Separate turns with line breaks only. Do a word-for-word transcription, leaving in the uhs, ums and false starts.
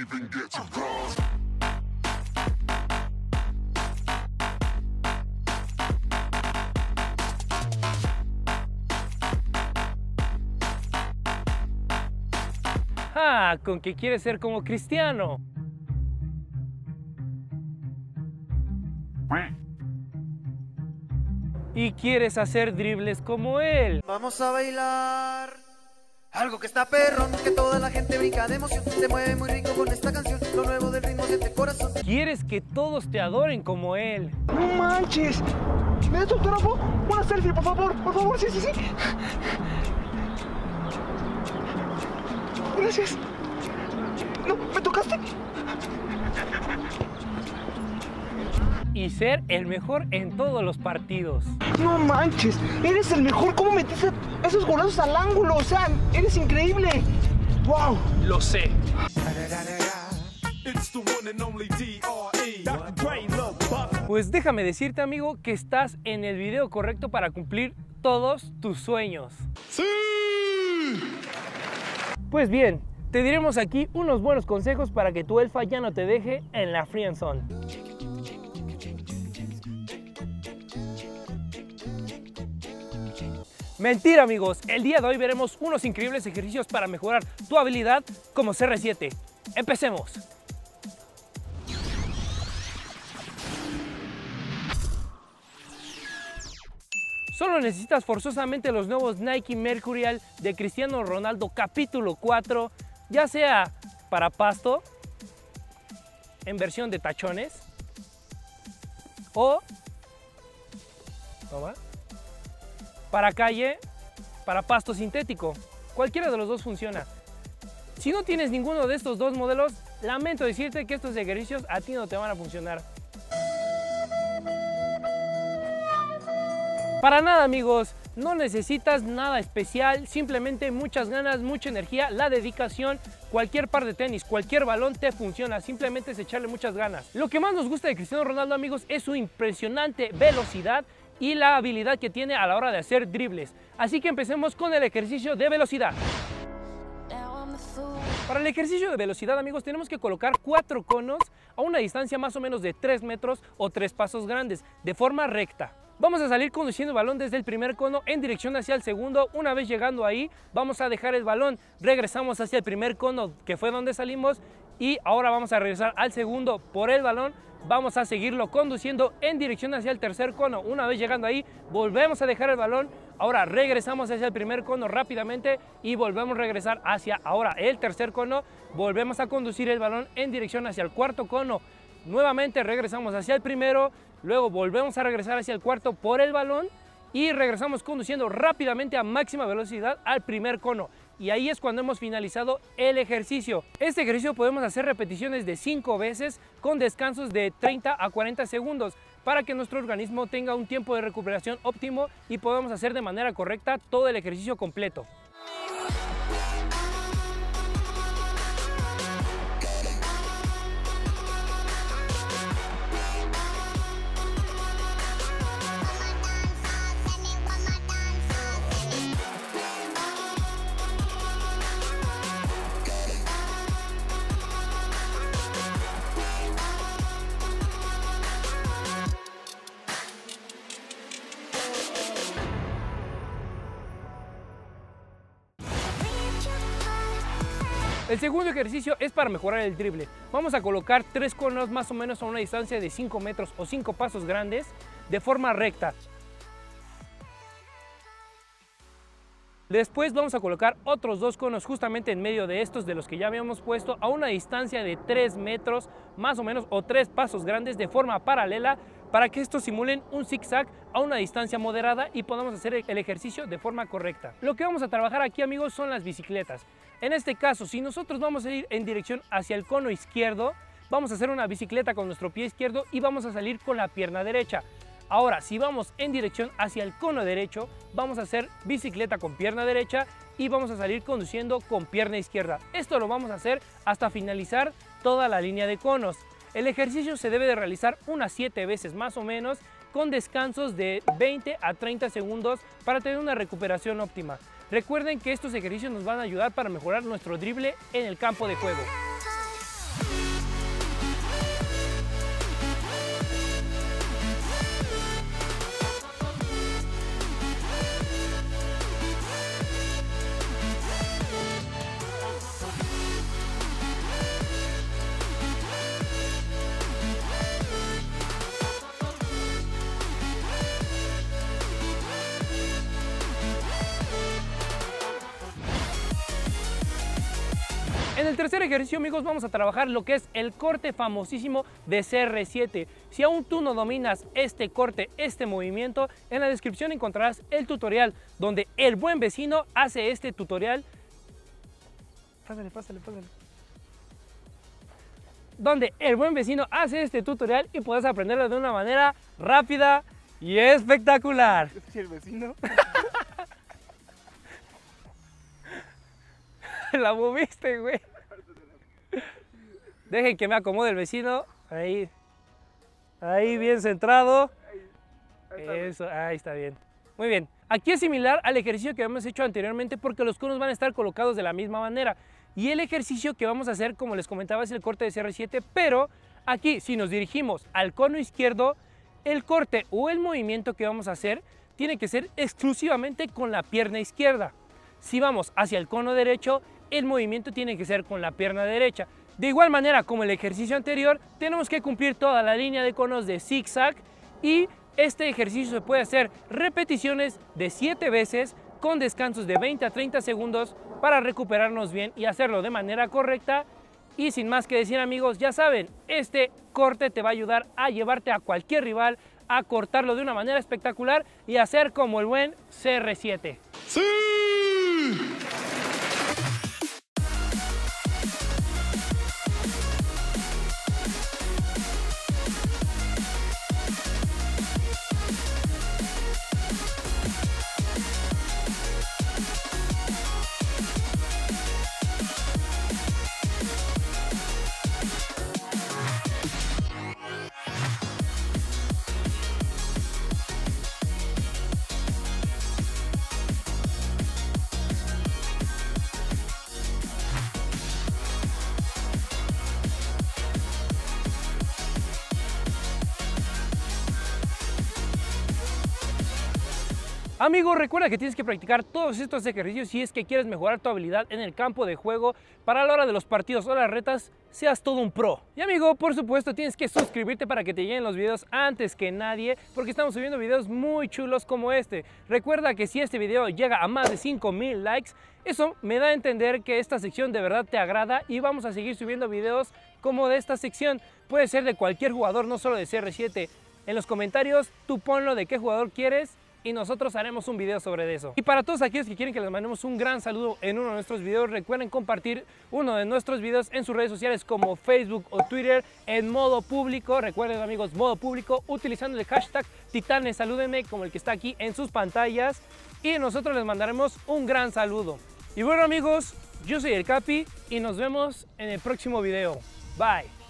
even get to cross.
Ah, con que quieres ser como Cristiano. Y quieres hacer dribles como él.
Vamos a bailar algo que está perrón, que toda la gente brinca de emoción, se mueve muy rico con esta canción, lo nuevo del ritmo siente el corazón.
Quieres que todos te adoren como él.
¡No manches! ¿Me das tu autógrafo? Una selfie, por favor, por favor, sí, sí, sí. Gracias. No, ¿me tocaste?
Y ser el mejor en todos los partidos.
No manches, eres el mejor. ¿Cómo metiste esos golazos al ángulo? O sea, eres increíble. ¡Wow!
Lo sé. Pues déjame decirte, amigo, que estás en el video correcto para cumplir todos tus sueños.
¡Sí!
Pues bien, te diremos aquí unos buenos consejos para que tu elfa ya no te deje en la friendzone. Mentira, amigos, el día de hoy veremos unos increíbles ejercicios para mejorar tu habilidad como C R siete. ¡Empecemos! Solo necesitas forzosamente los nuevos Nike Mercurial de Cristiano Ronaldo capítulo cuatro, ya sea para pasto, en versión de tachones, o ¿toma? para calle, para pasto sintético. Cualquiera de los dos funciona. Si no tienes ninguno de estos dos modelos, lamento decirte que estos ejercicios a ti no te van a funcionar. Para nada, amigos, no necesitas nada especial, simplemente muchas ganas, mucha energía, la dedicación. Cualquier par de tenis, cualquier balón te funciona, simplemente es echarle muchas ganas. Lo que más nos gusta de Cristiano Ronaldo, amigos, es su impresionante velocidad y la habilidad que tiene a la hora de hacer dribles. Así que empecemos con el ejercicio de velocidad. Para el ejercicio de velocidad, amigos, tenemos que colocar cuatro conos a una distancia más o menos de tres metros o tres pasos grandes, de forma recta. Vamos a salir conduciendo el balón desde el primer cono en dirección hacia el segundo. Una vez llegando ahí, vamos a dejar el balón, regresamos hacia el primer cono, que fue donde salimos, y ahora vamos a regresar al segundo por el balón. Vamos a seguirlo conduciendo en dirección hacia el tercer cono. Una vez llegando ahí, volvemos a dejar el balón. Ahora regresamos hacia el primer cono rápidamente y volvemos a regresar hacia ahora el tercer cono. Volvemos a conducir el balón en dirección hacia el cuarto cono. Nuevamente regresamos hacia el primero, luego volvemos a regresar hacia el cuarto por el balón y regresamos conduciendo rápidamente a máxima velocidad al primer cono. Y ahí es cuando hemos finalizado el ejercicio. Este ejercicio podemos hacer repeticiones de cinco veces con descansos de treinta a cuarenta segundos para que nuestro organismo tenga un tiempo de recuperación óptimo y podamos hacer de manera correcta todo el ejercicio completo. El segundo ejercicio es para mejorar el drible. Vamos a colocar tres conos más o menos a una distancia de cinco metros o cinco pasos grandes de forma recta. Después vamos a colocar otros dos conos justamente en medio de estos, de los que ya habíamos puesto, a una distancia de tres metros más o menos o tres pasos grandes de forma paralela, para que estos simulen un zigzag a una distancia moderada y podamos hacer el ejercicio de forma correcta. Lo que vamos a trabajar aquí, amigos, son las bicicletas. En este caso, si nosotros vamos a ir en dirección hacia el cono izquierdo, vamos a hacer una bicicleta con nuestro pie izquierdo y vamos a salir con la pierna derecha. Ahora, si vamos en dirección hacia el cono derecho, vamos a hacer bicicleta con pierna derecha y vamos a salir conduciendo con pierna izquierda. Esto lo vamos a hacer hasta finalizar toda la línea de conos. El ejercicio se debe de realizar unas siete veces más o menos, con descansos de veinte a treinta segundos para tener una recuperación óptima. Recuerden que estos ejercicios nos van a ayudar para mejorar nuestro drible en el campo de juego. el tercer ejercicio, amigos, vamos a trabajar lo que es el corte famosísimo de C R siete. Si aún tú no dominas este corte, este movimiento, en la descripción encontrarás el tutorial donde el buen vecino hace este tutorial. Pásale, pásale, pásale. Donde el buen vecino hace este tutorial y puedes aprenderlo de una manera rápida y espectacular.
Yo soy el vecino.
La moviste, güey. Dejen que me acomode el vecino. Ahí. Ahí bien centrado. Eso, ahí está bien. Muy bien. Aquí es similar al ejercicio que hemos hecho anteriormente porque los conos van a estar colocados de la misma manera. Y el ejercicio que vamos a hacer, como les comentaba, es el corte de C R siete, pero aquí, si nos dirigimos al cono izquierdo, el corte o el movimiento que vamos a hacer tiene que ser exclusivamente con la pierna izquierda. Si vamos hacia el cono derecho, el movimiento tiene que ser con la pierna derecha. De igual manera como el ejercicio anterior, tenemos que cumplir toda la línea de conos de zigzag y este ejercicio se puede hacer repeticiones de siete veces con descansos de veinte a treinta segundos para recuperarnos bien y hacerlo de manera correcta. Y sin más que decir, amigos, ya saben, este corte te va a ayudar a llevarte a cualquier rival, a cortarlo de una manera espectacular y hacer como el buen C R siete. ¡Sí! Amigos, recuerda que tienes que practicar todos estos ejercicios si es que quieres mejorar tu habilidad en el campo de juego para la hora de los partidos o las retas seas todo un pro. Y amigo, por supuesto tienes que suscribirte para que te lleguen los videos antes que nadie porque estamos subiendo videos muy chulos como este. Recuerda que si este video llega a más de cinco mil likes, eso me da a entender que esta sección de verdad te agrada y vamos a seguir subiendo videos como de esta sección. Puede ser de cualquier jugador, no solo de C R siete. En los comentarios tú ponlo de qué jugador quieres y nosotros haremos un video sobre eso. Y para todos aquellos que quieren que les mandemos un gran saludo en uno de nuestros videos, recuerden compartir uno de nuestros videos en sus redes sociales como Facebook o Twitter en modo público. Recuerden, amigos, modo público, utilizando el hashtag Titanes Salúdenme, como el que está aquí en sus pantallas, y nosotros les mandaremos un gran saludo. Y bueno, amigos, yo soy el Capi y nos vemos en el próximo video. Bye.